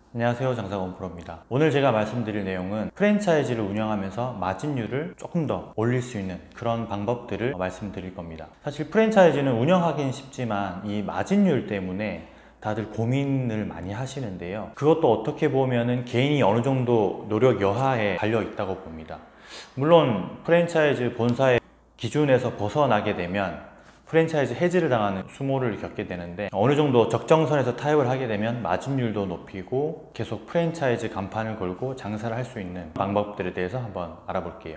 안녕하세요, 장사건 프로입니다. 오늘 제가 말씀드릴 내용은 프랜차이즈를 운영하면서 마진율을 조금 더 올릴 수 있는 그런 방법들을 말씀드릴 겁니다. 사실 프랜차이즈는 운영하기는 쉽지만 이 마진율 때문에 다들 고민을 많이 하시는데요, 그것도 어떻게 보면은 개인이 어느 정도 노력 여하에 달려 있다고 봅니다. 물론 프랜차이즈 본사의 기준에서 벗어나게 되면 프랜차이즈 해지를 당하는 수모를 겪게 되는데, 어느 정도 적정선에서 타협을 하게 되면 마진율도 높이고 계속 프랜차이즈 간판을 걸고 장사를 할 수 있는 방법들에 대해서 한번 알아볼게요.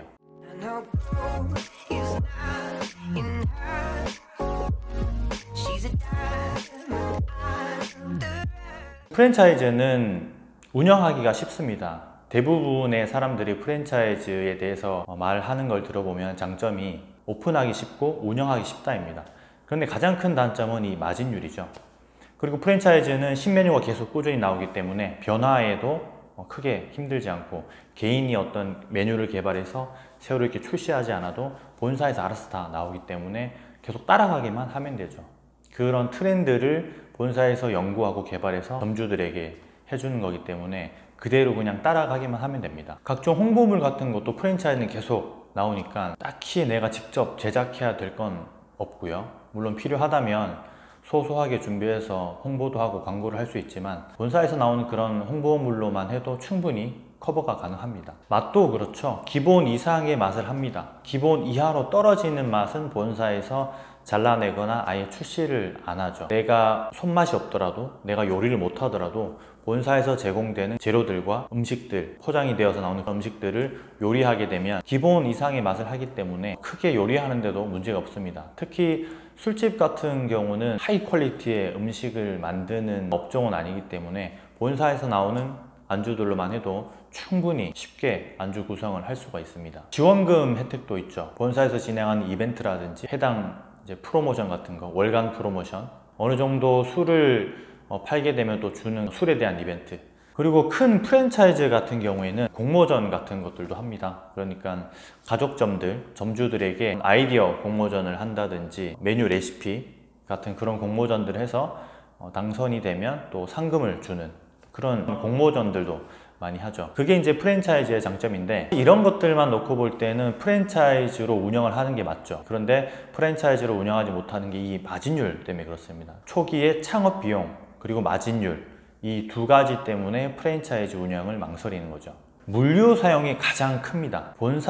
프랜차이즈는 운영하기가 쉽습니다. 대부분의 사람들이 프랜차이즈에 대해서 말하는 걸 들어보면 장점이 오픈하기 쉽고 운영하기 쉽다입니다. 그런데 가장 큰 단점은 이 마진율이죠. 그리고 프랜차이즈는 신메뉴가 계속 꾸준히 나오기 때문에 변화에도 크게 힘들지 않고, 개인이 어떤 메뉴를 개발해서 새로 이렇게 출시하지 않아도 본사에서 알아서 다 나오기 때문에 계속 따라가기만 하면 되죠. 그런 트렌드를 본사에서 연구하고 개발해서 점주들에게 해주는 거기 때문에 그대로 그냥 따라가기만 하면 됩니다. 각종 홍보물 같은 것도 프랜차이즈는 계속 나오니까 딱히 내가 직접 제작해야 될 건 없고요. 물론 필요하다면 소소하게 준비해서 홍보도 하고 광고를 할 수 있지만, 본사에서 나오는 그런 홍보물로만 해도 충분히 커버가 가능합니다. 맛도 그렇죠. 기본 이상의 맛을 합니다. 기본 이하로 떨어지는 맛은 본사에서 잘라내거나 아예 출시를 안 하죠. 내가 손맛이 없더라도, 내가 요리를 못 하더라도 본사에서 제공되는 재료들과 음식들, 포장이 되어서 나오는 음식들을 요리하게 되면 기본 이상의 맛을 하기 때문에 크게 요리하는데도 문제가 없습니다. 특히 술집 같은 경우는 하이 퀄리티의 음식을 만드는 업종은 아니기 때문에 본사에서 나오는 안주들로만 해도 충분히 쉽게 안주 구성을 할 수가 있습니다. 지원금 혜택도 있죠. 본사에서 진행하는 이벤트라든지 해당 프로모션 같은 거, 월간 프로모션, 어느 정도 술을 팔게 되면 또 주는 술에 대한 이벤트, 그리고 큰 프랜차이즈 같은 경우에는 공모전 같은 것들도 합니다. 그러니까 가족점들, 점주들에게 아이디어 공모전을 한다든지 메뉴 레시피 같은 그런 공모전들을 해서 당선이 되면 또 상금을 주는 그런 공모전들도 많이 하죠. 그게 이제 프랜차이즈의 장점인데, 이런 것들만 놓고 볼 때는 프랜차이즈로 운영을 하는 게 맞죠. 그런데 프랜차이즈로 운영하지 못하는 게 이 마진율 때문에 그렇습니다. 초기에 창업 비용 그리고 마진율, 이 두 가지 때문에 프랜차이즈 운영을 망설이는 거죠. 물류 사용이 가장 큽니다.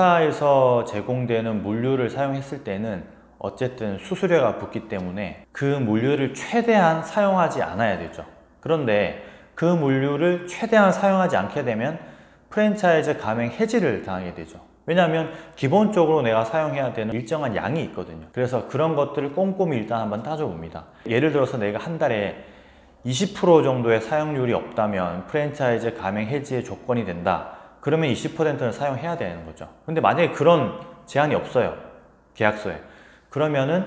본사에서 제공되는 물류를 사용했을 때는 어쨌든 수수료가 붙기 때문에 그 물류를 최대한 사용하지 않아야 되죠. 그런데 그 물류를 최대한 사용하지 않게 되면 프랜차이즈 가맹 해지를 당하게 되죠. 왜냐하면 기본적으로 내가 사용해야 되는 일정한 양이 있거든요. 그래서 그런 것들을 꼼꼼히 일단 한번 따져봅니다. 예를 들어서 내가 한 달에 20% 정도의 사용률이 없다면 프랜차이즈 가맹 해지의 조건이 된다. 그러면 20%는 사용해야 되는 거죠. 근데 만약에 그런 제한이 없어요, 계약서에. 그러면은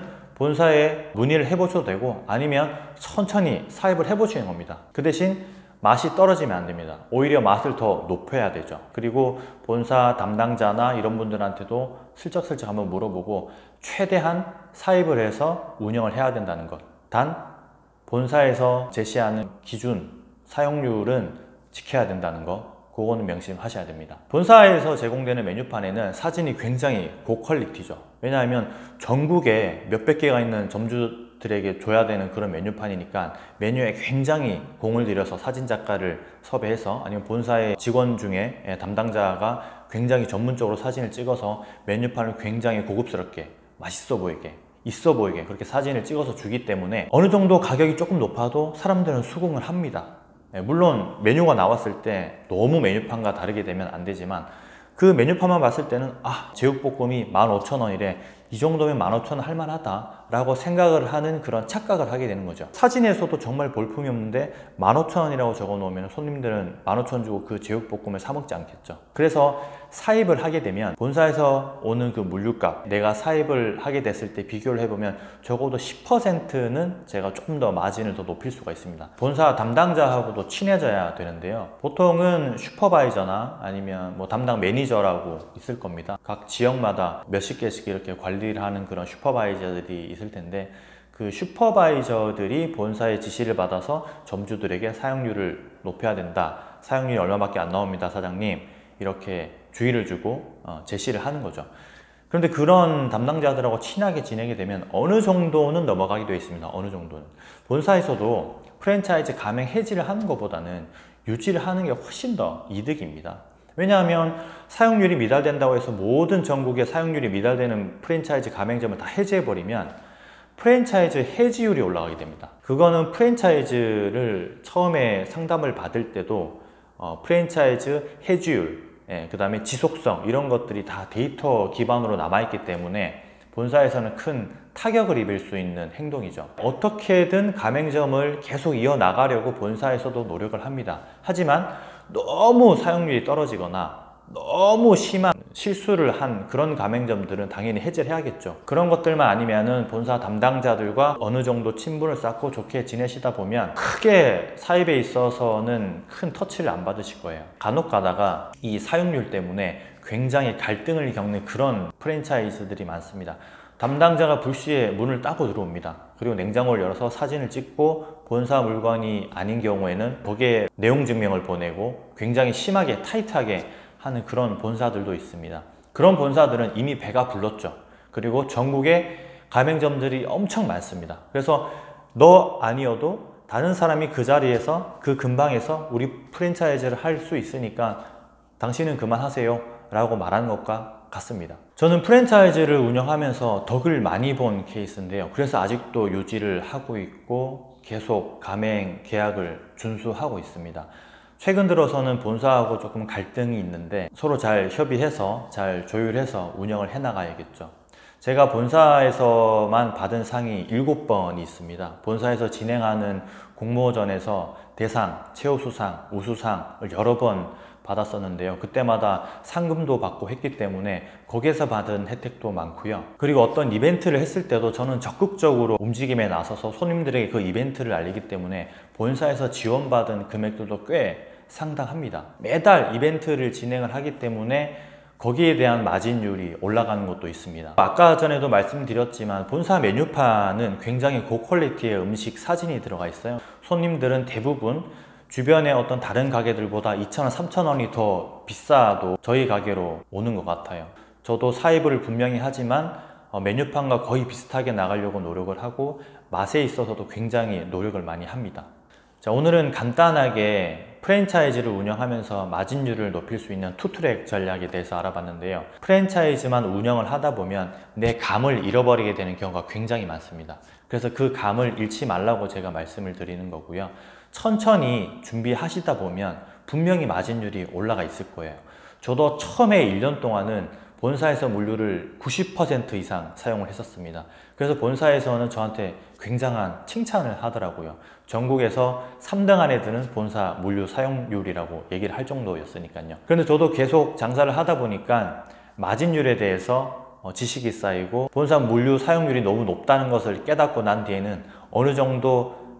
본사에 문의를 해보셔도 되고, 아니면 천천히 사입을 해보시는 겁니다. 그 대신 맛이 떨어지면 안 됩니다. 오히려 맛을 더 높여야 되죠. 그리고 본사 담당자나 이런 분들한테도 슬쩍슬쩍 한번 물어보고 최대한 사입을 해서 운영을 해야 된다는 것. 단 본사에서 제시하는 기준 사용률은 지켜야 된다는 거, 그거는 명심하셔야 됩니다. 본사에서 제공되는 메뉴판에는 사진이 굉장히 고퀄리티죠. 왜냐하면 전국에 몇백 개가 있는 점주들에게 줘야 되는 그런 메뉴판이니까 메뉴에 굉장히 공을 들여서 사진작가를 섭외해서, 아니면 본사의 직원 중에 담당자가 굉장히 전문적으로 사진을 찍어서 메뉴판을 굉장히 고급스럽게, 맛있어 보이게, 있어 보이게 그렇게 사진을 찍어서 주기 때문에 어느 정도 가격이 조금 높아도 사람들은 수긍을 합니다. 물론 메뉴가 나왔을 때 너무 메뉴판과 다르게 되면 안 되지만, 그 메뉴판만 봤을 때는 제육볶음이 15,000원이래, 이 정도면 15,000원 할만하다 라고 생각을 하는 그런 착각을 하게 되는 거죠. 사진에서도 정말 볼품이 없는데 15,000원이라고 적어 놓으면 손님들은 15,000원 주고 그 제육볶음을 사 먹지 않겠죠. 그래서 사입을 하게 되면 본사에서 오는 그 물류값, 내가 사입을 하게 됐을 때 비교를 해보면 적어도 10%는 제가 조금 더 마진을 더 높일 수가 있습니다. 본사 담당자하고도 친해져야 되는데요, 보통은 슈퍼바이저나 아니면 뭐 담당 매니저라고 있을 겁니다. 각 지역마다 몇십 개씩 이렇게 관리를 하는 그런 슈퍼바이저들이 있을 텐데, 그 슈퍼바이저들이 본사의 지시를 받아서 점주들에게 사용료를 높여야 된다. 사용료이 얼마밖에 안 나옵니다, 사장님. 이렇게 주의를 주고 제시를 하는 거죠. 그런데 그런 담당자들하고 친하게 지내게 되면 어느 정도는 넘어가게 되어 있습니다. 어느 정도는. 본사에서도 프랜차이즈 가맹 해지를 하는 것보다는 유지를 하는 게 훨씬 더 이득입니다. 왜냐하면 사용률이 미달된다고 해서 모든 전국에 사용률이 미달되는 프랜차이즈 가맹점을 다 해지해버리면 프랜차이즈 해지율이 올라가게 됩니다. 그거는 프랜차이즈를 처음에 상담을 받을 때도 프랜차이즈 해지율, 그 다음에 지속성 이런 것들이 다 데이터 기반으로 남아있기 때문에 본사에서는 큰 타격을 입을 수 있는 행동이죠. 어떻게든 가맹점을 계속 이어나가려고 본사에서도 노력을 합니다. 하지만 너무 사용률이 떨어지거나 너무 심한 실수를 한 그런 가맹점들은 당연히 해지를 해야겠죠. 그런 것들만 아니면은 본사 담당자들과 어느 정도 친분을 쌓고 좋게 지내시다 보면 크게 사입에 있어서는 큰 터치를 안 받으실 거예요. 간혹 가다가 이 사용률 때문에 굉장히 갈등을 겪는 그런 프랜차이즈들이 많습니다. 담당자가 불시에 문을 따고 들어옵니다. 그리고 냉장고를 열어서 사진을 찍고 본사 물건이 아닌 경우에는 거기에 내용 증명을 보내고 굉장히 심하게 타이트하게 하는 그런 본사들도 있습니다. 그런 본사들은 이미 배가 불렀죠. 그리고 전국에 가맹점들이 엄청 많습니다. 그래서 너 아니어도 다른 사람이 그 자리에서 그 근방에서 우리 프랜차이즈를 할 수 있으니까 당신은 그만하세요 라고 말하는 것과 같습니다. 저는 프랜차이즈를 운영하면서 덕을 많이 본 케이스인데요. 그래서 아직도 유지를 하고 있고 계속 가맹 계약을 준수하고 있습니다. 최근 들어서는 본사하고 조금 갈등이 있는데 서로 잘 협의해서 잘 조율해서 운영을 해나가야겠죠. 제가 본사에서만 받은 상이 7번이 있습니다. 본사에서 진행하는 공모전에서 대상, 최우수상, 우수상을 여러 번 받았었는데요. 그때마다 상금도 받고 했기 때문에 거기에서 받은 혜택도 많고요. 그리고 어떤 이벤트를 했을 때도 저는 적극적으로 움직임에 나서서 손님들에게 그 이벤트를 알리기 때문에 본사에서 지원받은 금액들도 꽤 상당합니다. 매달 이벤트를 진행을 하기 때문에 거기에 대한 마진율이 올라가는 것도 있습니다. 아까 전에도 말씀드렸지만 본사 메뉴판은 굉장히 고퀄리티의 음식 사진이 들어가 있어요. 손님들은 대부분 주변의 어떤 다른 가게들보다 2,000원, 3,000원이 더 비싸도 저희 가게로 오는 것 같아요. 저도 사입을 분명히 하지만 메뉴판과 거의 비슷하게 나가려고 노력을 하고 맛에 있어서도 굉장히 노력을 많이 합니다. 자, 오늘은 간단하게 프랜차이즈를 운영하면서 마진율을 높일 수 있는 투트랙 전략에 대해서 알아봤는데요. 프랜차이즈만 운영을 하다 보면 내 감을 잃어버리게 되는 경우가 굉장히 많습니다. 그래서 그 감을 잃지 말라고 제가 말씀을 드리는 거고요. 천천히 준비하시다 보면 분명히 마진율이 올라가 있을 거예요. 저도 처음에 1년 동안은 본사에서 물류를 90% 이상 사용을 했었습니다. 그래서 본사에서는 저한테 굉장한 칭찬을 하더라고요. 전국에서 3등 안에 드는 본사 물류 사용률이라고 얘기를 할 정도였으니까요. 그런데 저도 계속 장사를 하다 보니까 마진율에 대해서 지식이 쌓이고 본사 물류 사용률이 너무 높다는 것을 깨닫고 난 뒤에는 어느 정도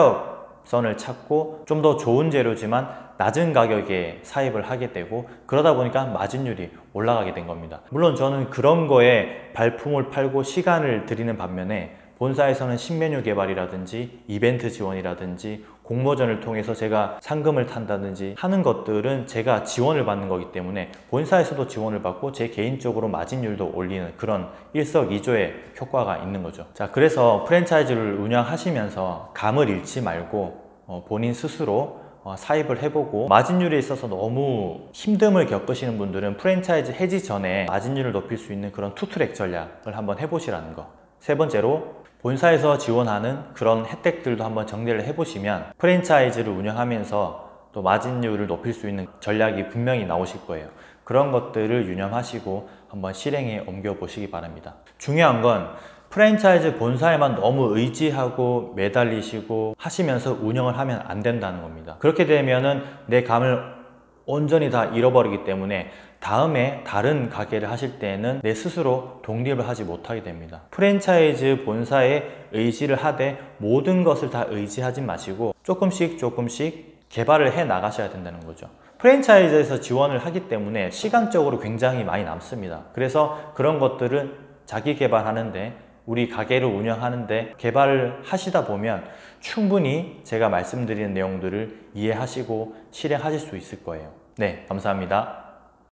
타협선을 찾고 좀 더 좋은 재료지만 낮은 가격에 사입을 하게 되고 그러다 보니까 마진율이 올라가게 된 겁니다. 물론 저는 그런 거에 발품을 팔고 시간을 들이는 반면에 본사에서는 신메뉴 개발이라든지 이벤트 지원이라든지 공모전을 통해서 제가 상금을 탄다든지 하는 것들은 제가 지원을 받는 거기 때문에 본사에서도 지원을 받고 제 개인적으로 마진율도 올리는 그런 일석이조의 효과가 있는 거죠. 자, 그래서 프랜차이즈를 운영하시면서 감을 잃지 말고 본인 스스로 사입을 해보고 마진율에 있어서 너무 힘듦을 겪으시는 분들은 프랜차이즈 해지 전에 마진율을 높일 수 있는 그런 투트랙 전략을 한번 해보시라는 거. 세 번째로 본사에서 지원하는 그런 혜택들도 한번 정리를 해보시면 프랜차이즈를 운영하면서 또 마진율을 높일 수 있는 전략이 분명히 나오실 거예요. 그런 것들을 유념하시고 한번 실행에 옮겨 보시기 바랍니다. 중요한 건 프랜차이즈 본사에만 너무 의지하고 매달리시고 하시면서 운영을 하면 안 된다는 겁니다. 그렇게 되면은 내 감을 온전히 다 잃어버리기 때문에 다음에 다른 가게를 하실 때는 내 스스로 독립을 하지 못하게 됩니다. 프랜차이즈 본사에 의지를 하되 모든 것을 다 의지하지 마시고 조금씩 개발을 해 나가셔야 된다는 거죠. 프랜차이즈에서 지원을 하기 때문에 시간적으로 굉장히 많이 남습니다. 그래서 그런 것들은 자기 개발하는데 우리 가게를 운영하는데 개발을 하시다 보면 충분히 제가 말씀드리는 내용들을 이해하시고 실행하실 수 있을 거예요. 네, 감사합니다.